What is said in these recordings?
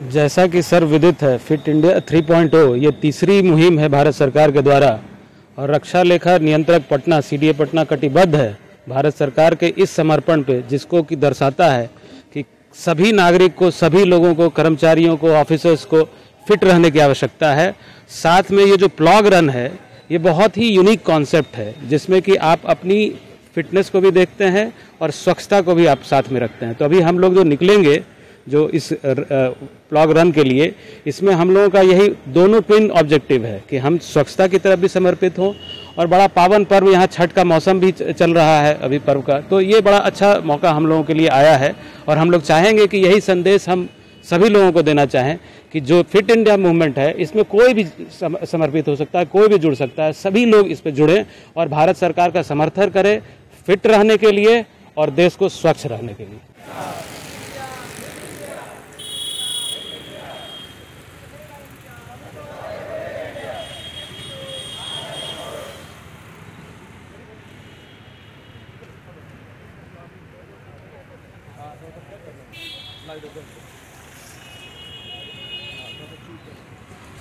जैसा कि सर्वविदित है, फिट इंडिया 3.0 ये तीसरी मुहिम है भारत सरकार के द्वारा और रक्षा लेखा नियंत्रक पटना सीडीए पटना कटिबद्ध है भारत सरकार के इस समर्पण पे, जिसको कि दर्शाता है कि सभी नागरिक को, सभी लोगों को, कर्मचारियों को, ऑफिसर्स को फिट रहने की आवश्यकता है। साथ में ये जो प्लॉग रन है, ये बहुत ही यूनिक कॉन्सेप्ट है, जिसमें कि आप अपनी फिटनेस को भी देखते हैं और स्वच्छता को भी आप साथ में रखते हैं। तो अभी हम लोग जो निकलेंगे जो इस प्लॉग रन के लिए, इसमें हम लोगों का यही दोनों ट्विन ऑब्जेक्टिव है कि हम स्वच्छता की तरफ भी समर्पित हों और बड़ा पावन पर्व, यहाँ छठ का मौसम भी चल रहा है अभी पर्व का, तो ये बड़ा अच्छा मौका हम लोगों के लिए आया है। और हम लोग चाहेंगे कि यही संदेश हम सभी लोगों को देना चाहें कि जो फिट इंडिया मूवमेंट है, इसमें कोई भी समर्पित हो सकता है, कोई भी जुड़ सकता है, सभी लोग इस पर जुड़ें और भारत सरकार का समर्थन करें फिट रहने के लिए और देश को स्वच्छ रहने के लिए।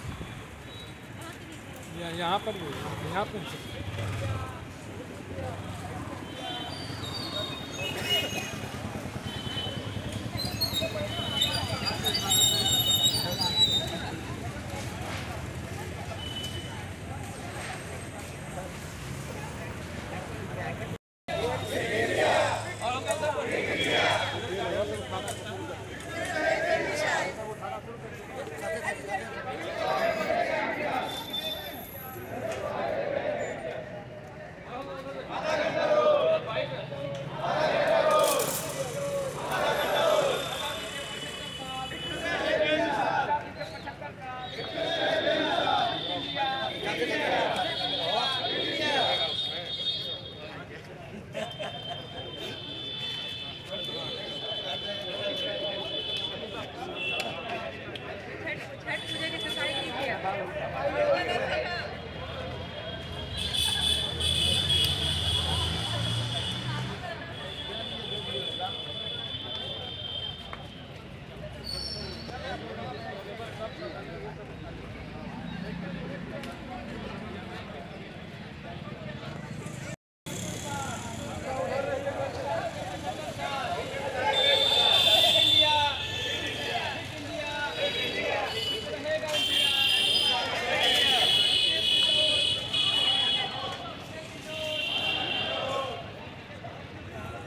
यहाँ पर